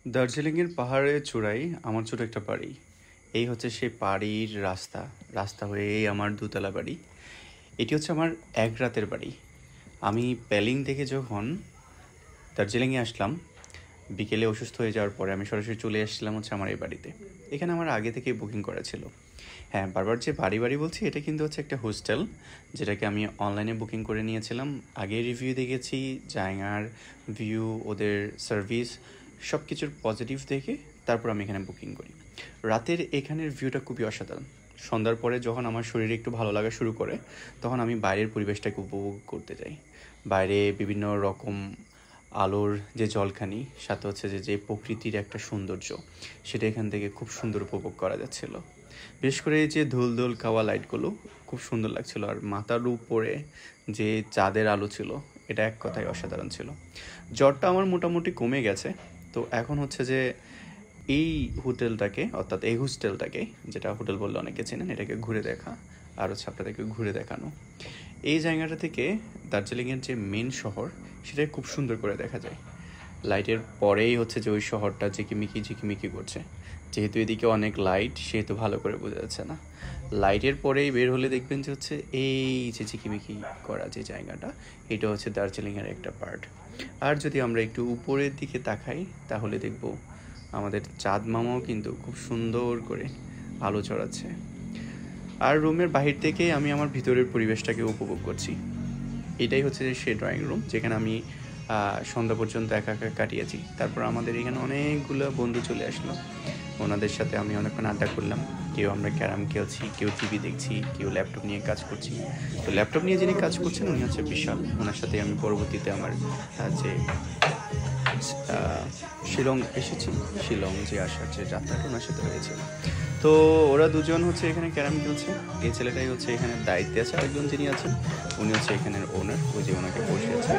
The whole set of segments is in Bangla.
দার্জিলিংয়ের পাহাড়ের চূড়ায় আমার ছোট একটা বাড়ি। এই হচ্ছে সেই বাড়ির রাস্তা। রাস্তা হয়েই আমার দোতলা বাড়ি। এটি হচ্ছে আমার এক রাতের বাড়ি। আমি প্যালিং থেকে যখন দার্জিলিংয়ে আসলাম, বিকেলে অসুস্থ হয়ে যাওয়ার পরে আমি সরাসরি চলে আসছিলাম হচ্ছে আমার এই বাড়িতে। এখানে আমার আগে থেকেই বুকিং করা ছিল। হ্যাঁ, বারবার যে বাড়ি বাড়ি বলছি, এটা কিন্তু হচ্ছে একটা হোস্টেল, যেটাকে আমি অনলাইনে বুকিং করে নিয়েছিলাম। আগে রিভিউ দেখেছি, জায়গার ভিউ, ওদের সার্ভিস, সব কিছুর পজিটিভ দেখে তারপর আমি এখানে বুকিং করি। রাতের এখানের ভিউটা খুবই অসাধারণ। সন্ধ্যার পরে যখন আমার শরীরে একটু ভালো লাগা শুরু করে, তখন আমি বাইরের পরিবেশটাকে উপভোগ করতে যাই। বাইরে বিভিন্ন রকম আলোর যে জলখানি, সাথে হচ্ছে যে প্রকৃতির একটা সৌন্দর্য, সেটা এখান থেকে খুব সুন্দর উপভোগ করা যাচ্ছিল। বিশেষ করে এই যে ধুল ধুল খাওয়া লাইটগুলো খুব সুন্দর লাগছিল, আর মাথার উপরে যে চাঁদের আলো ছিল, এটা এক কথায় অসাধারণ ছিল। জ্বরটা আমার মোটামুটি কমে গেছে। তো এখন হচ্ছে যে এই হোটেলটাকে, অর্থাৎ এই হোস্টেলটাকে, যেটা হোটেল বললে অনেকে চেনেন, এটাকে ঘুরে দেখা আর হচ্ছে আপনাদেরকে ঘুরে দেখানো। এই জায়গাটা থেকে দার্জিলিংয়ের যে মেন শহর, সেটাকে খুব সুন্দর করে দেখা যায়। লাইটের পরেই হচ্ছে যে ওই শহরটা ঝিকিমিকি ঝিকিমিকি করছে। যেহেতু এদিকে অনেক লাইট, সেহেতু ভালো করে বোঝা যাচ্ছে না। লাইটের পরেই বের হলে দেখবেন যে হচ্ছে এই যে ঝিকিমিকি করা যে জায়গাটা, এটা হচ্ছে দার্জিলিংয়ের একটা পার্ট। আর যদি আমরা একটু উপরের দিকে তাকাই, তাহলে দেখব আমাদের চাঁদ মামাও কিন্তু খুব সুন্দর করে আলো ছড়াচ্ছে। আর রুমের বাহির থেকে আমি আমার ভিতরের পরিবেশটাকে উপভোগ করছি। এটাই হচ্ছে যে সেই ড্রয়িং রুম, যেখানে আমি সন্ধ্যা পর্যন্ত একা একা কাটিয়েছি। তারপর আমাদের এখানে অনেকগুলো বন্ধু চলে আসলো। ওনাদের সাথে আমি অনেকক্ষণ আড্ডা করলাম। কেউ আমরা ক্যারাম খেলছি, কেউ টিভি দেখছি, কেউ ল্যাপটপ নিয়ে কাজ করছি। তো ল্যাপটপ নিয়ে যিনি কাজ করছেন, উনি হচ্ছে বিশাল। ওনার সাথে আমি পরবর্তীতে আমার যে শিলং এসেছি, শিলং যে আসার যে যাত্রাটা ওনার সাথে হয়েছে। তো ওরা দুজন হচ্ছে এখানে ক্যারাম খেলছে। এই ছেলেটাই হচ্ছে এখানে দায়িত্বে আছে, আরেকজন যিনি আছেন উনি হচ্ছে এখানের ওনার, ওই যে ওনাকে বসে আছে।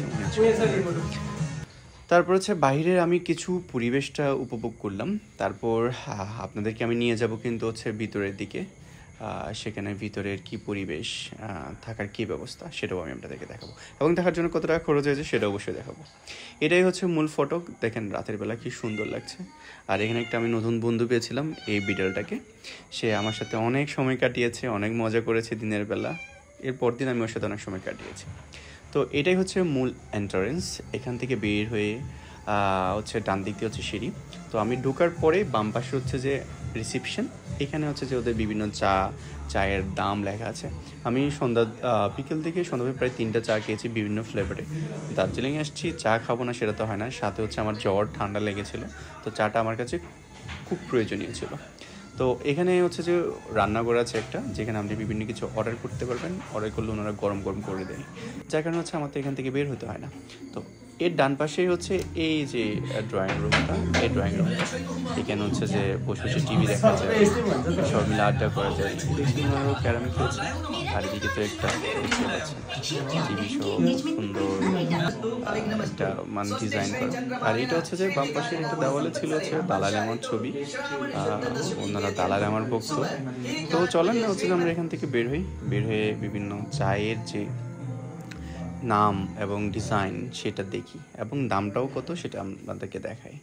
তারপর হচ্ছে বাইরের আমি কিছু পরিবেশটা উপভোগ করলাম। তারপর আপনাদেরকে আমি নিয়ে যাব কিন্তু হচ্ছে ভিতরের দিকে। সেখানে ভিতরের কি পরিবেশ, থাকার কি ব্যবস্থা, সেটাও আমি আপনাদেরকে দেখাবো, এবং দেখার জন্য কত টাকা খরচ হয়েছে সেটা অবশ্যই দেখাবো। এটাই হচ্ছে মূল ফটক। দেখেন রাতের বেলা কি সুন্দর লাগছে। আর এখানে একটা আমি নতুন বন্ধু পেয়েছিলাম, এই বিড়ালটাকে। সে আমার সাথে অনেক সময় কাটিয়েছে, অনেক মজা করেছে দিনের বেলা। এরপর দিন আমি ওর সাথে অনেক সময় কাটিয়েছি। তো এটাই হচ্ছে মূল এন্ট্রান্স। এখান থেকে বের হয়ে হচ্ছে ডান দিক দিয়ে হচ্ছে সিঁড়ি। তো আমি ঢোকার পরে বাম পাশে হচ্ছে যে রিসিপশন। এখানে হচ্ছে যে ওদের বিভিন্ন চায়ের দাম লেখা আছে। আমি বিকেল থেকে সন্ধ্যা প্রায় 3টা চা খেয়েছি বিভিন্ন ফ্লেভারে। দার্জিলিংয়ে আসছি, চা খাবো না সেটা তো হয় না। সাথে হচ্ছে আমার জ্বর ঠান্ডা লেগেছিলো, তো চাটা আমার কাছে খুব প্রয়োজনীয় ছিল। তো এখানে হচ্ছে যে রান্নাঘর আছে একটা, যেখানে আপনি বিভিন্ন কিছু অর্ডার করতে পারবেন। অর্ডার করলে ওনারা গরম গরম করে দেয়, যার কারণে হচ্ছে আমাদের এখান থেকে বের হতে হয় না। তো এর ডান পাশেই হচ্ছে এই যে ড্রয়িং রুমটা। এই ড্রয়িং রুমটা এখানে হচ্ছে যে বসে বসে টিভি দেখা যায়, সব মিলে আড্ডা করা যায়। ওনারাও ক্যারাম খেলছে, আর এদিকে তো একটা টিভি শো সুন্দর একটা মানে ডিজাইন করা। আর এটা হচ্ছে যে বাম পাশের একটা দেওয়ালে ছিল হচ্ছে দালাই লামার ছবি। ওনারা দালাই লামার ভক্ত। তো চলেন না হচ্ছে যে আমরা এখান থেকে বের হয়ে বিভিন্ন চায়ের যে নাম এবং ডিজাইন সেটা দেখি, এবং দামটাও কত সেটা আপনাদেরকে দেখাই।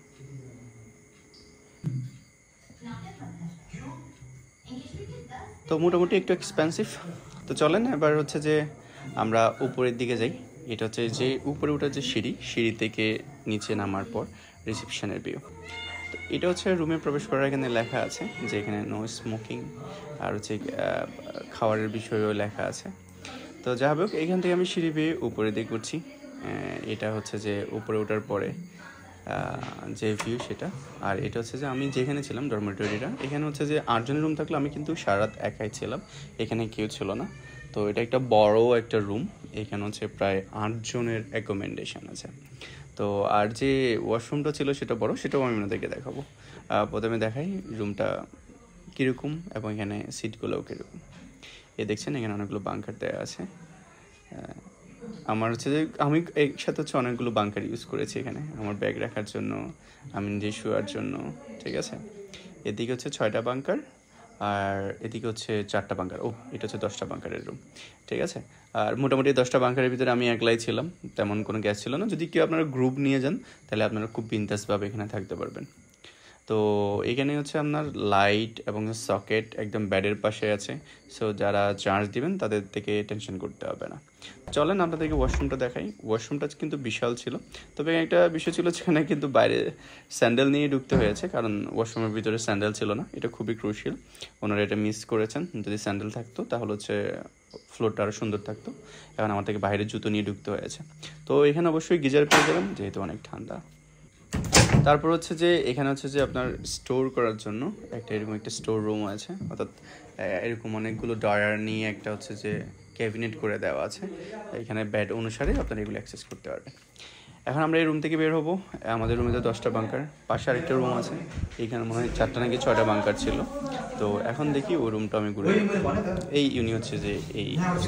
তো মোটামুটি একটু এক্সপেন্সিভ। তো চলেন এবার হচ্ছে যে আমরা উপরের দিকে যাই। এটা হচ্ছে যে উপরে ওঠার যে সিঁড়ি থেকে নিচে নামার পর রিসেপশনের ভিউ। তো এটা হচ্ছে রুমে প্রবেশ করার এখানে লেখা আছে যে এখানে নো স্মোকিং, আর হচ্ছে খাবারের বিষয়েও লেখা আছে। তো যা হোক, এখান থেকে আমি সিঁড়ি বেয়ে উপরে দিকে করছি। এটা হচ্ছে যে উপরে ওঠার পরে যে ভিউ সেটা। আর এটা হচ্ছে যে আমি যেখানে ছিলাম ডরমেটরিটা, এখানে হচ্ছে যে 8 জনের রুম থাকলো, আমি কিন্তু সারা রাত একাই ছিলাম, এখানে কেউ ছিল না। তো এটা একটা বড় একটা রুম, এখানে হচ্ছে প্রায় 8 জনের অ্যাকোমোডেশন আছে। তো আর যে ওয়াশরুমটা ছিল সেটা বড়, সেটাও আমি আপনাদেরকে দেখাবো। প্রথমে দেখাই রুমটা কীরকম, এবং এখানে সিটগুলোও কীরকম। দেখছেন এখানে অনেকগুলো বাঙ্কার দেওয়া আছে। আমার হচ্ছে যে আমি একসাথে হচ্ছে অনেকগুলো বাঙ্কার ইউজ করেছি এখানে, আমার ব্যাগ রাখার জন্য, আমি নিজে শোয়ার জন্য, ঠিক আছে। এদিকে হচ্ছে 6টা বাঙ্কার, আর এদিকে হচ্ছে 4টা বাঙ্কার। এটা হচ্ছে 10টা বাঙ্কারের রুম, ঠিক আছে। আর মোটামুটি 10টা বাঙ্কারের ভিতরে আমি একলাই ছিলাম, তেমন কোনো গ্যাস ছিল না। যদি কেউ আপনারা গ্রুপ নিয়ে যান তাহলে আপনারা খুব বিন্দাসভাবে এখানে থাকতে পারবেন। তো এখানে হচ্ছে আপনার লাইট এবং সকেট একদম বেডের পাশে আছে, সো যারা চার্জ দিবেন তাদের থেকে টেনশন করতে হবে না। চলেন আপনাদেরকে ওয়াশরুমটা দেখাই। ওয়াশরুমটা কিন্তু বিশাল ছিল, তবে একটা বিষয় ছিল যেখানে কিন্তু বাইরে স্যান্ডেল নিয়ে ঢুকতে হয়েছে, কারণ ওয়াশরুমের ভিতরে স্যান্ডেল ছিল না। এটা খুবই ক্রুশিয়াল, ওনারা এটা মিস করেছেন। যদি স্যান্ডেল থাকতো তাহলে হচ্ছে ফ্লোরটা আরও সুন্দর থাকতো। এখন আমার থেকে বাইরে জুতো নিয়ে ঢুকতে হয়েছে। তো এখানে অবশ্যই গিজার পেয়ে যাবেন যেহেতু অনেক ঠান্ডা। তারপর হচ্ছে যে এখানে হচ্ছে যে আপনার স্টোর করার জন্য এরকম একটা স্টোর রুম আছে, অর্থাৎ এরকম অনেকগুলো ড্রয়ার নিয়ে একটা হচ্ছে যে ক্যাবিনেট করে দেওয়া আছে। এখানে বেড অনুসারে আপনারা এগুলো অ্যাক্সেস করতে পারবেন। এখন আমরা এই রুম থেকে বের হবো। আমাদের রুমে তো 10টা বাঙ্কার, পাশে আরেকটা রুম আছে, এখানে মনে হয় 4টা নাকি 6টা বাঙ্কার ছিল। তো এখন দেখি ওই রুমটা আমি ঘুরে এই ইউনি হচ্ছে যে এই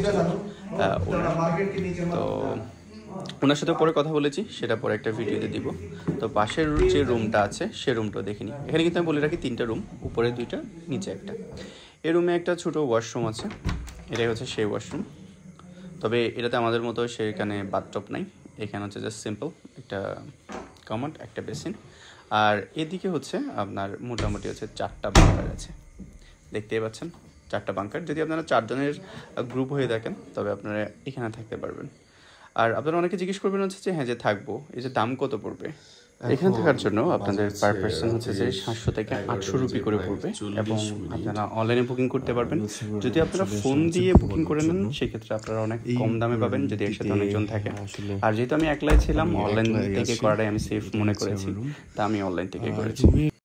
তো ওনার সাথে পরে কথা বলেছি, সেটা পরে একটা ভিডিওতে দিব। তো পাশের যে রুমটা আছে সে রুমটাও দেখিনি। এখানে কিন্তু আমি বলে রাখি 3টা রুম, উপরে 2টা, নিচে একটা। এই রুমে একটা ছোটো ওয়াশরুম আছে, এটাই হচ্ছে সেই ওয়াশরুম। তবে এটাতে আমাদের মতো সেখানে বাথটব নাই, এখানে হচ্ছে জাস্ট সিম্পল একটা কমোড, একটা বেসিন। আর এদিকে হচ্ছে আপনার মোটামুটি হচ্ছে 4টা বাঙ্কার আছে, দেখতেই পাচ্ছেন 4টা বাঙ্কার। যদি আপনারা 4 জনের গ্রুপ হয়ে থাকেন তবে আপনারা এখানে থাকতে পারবেন। আর আপনারা অনেকে জিজ্ঞেস করবেন হচ্ছে যে হ্যাঁ যে থাকবো, এই যে দাম কত পড়বে এখানে থাকার জন্য? আপনাদের পার পার্সন হচ্ছে যে 700 থেকে 800 রুপি করে পড়বে, এবং আপনারা অনলাইনে বুকিং করতে পারবেন। যদি আপনারা ফোন দিয়ে বুকিং করে নেন সেক্ষেত্রে আপনারা অনেক কম দামে পাবেন যদি একসাথে অনেকজন থাকে। আর যেহেতু আমি একলাই ছিলাম, অনলাইন থেকে করাটাই আমি সেফ মনে করেছি, তা আমি অনলাইন থেকে করেছি।